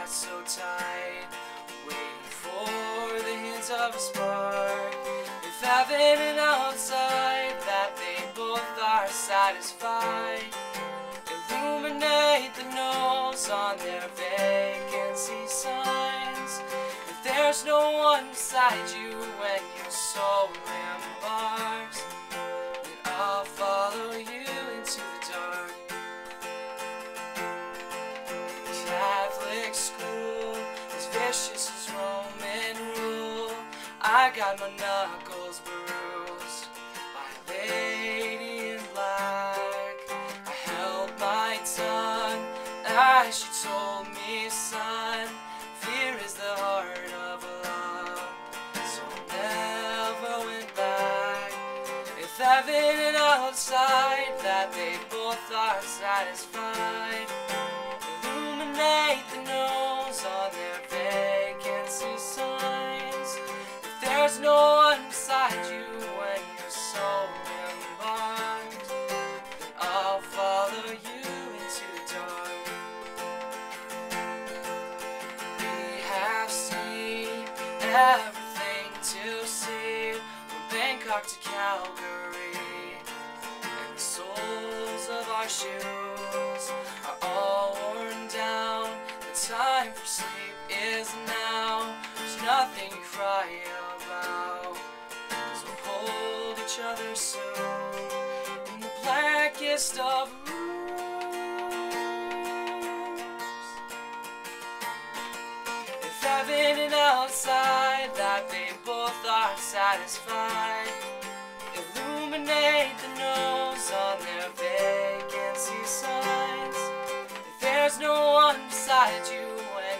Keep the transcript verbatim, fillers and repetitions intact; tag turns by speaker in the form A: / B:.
A: got so tight, waiting for the hint of a spark. If heaven and outside, that they both are satisfied. Illuminate the no's on their vacancy signs. If there's no one beside you when your soul embarks, then I'll follow you into the dark. Catholic school, as vicious as Roman rule. I got my knuckles bruised by a lady in black. I held my tongue as she told me, son, fear is the heart of love. So I never went back. If heaven and outside, that they both are satisfied. Illuminate the no's on their vacancy signs. If there's no one beside you when you're so embarked, then I'll follow you into the dark. We have seen everything to see, from Bangkok to Calgary, and the soles of our shoes are all worn down. The time for sleep is now. There's nothing to cry about, so hold each other soon in the blackest of rooms. If heaven and outside, that they both are satisfied. Illuminate the no's on their vacancy signs. If there's no one beside you when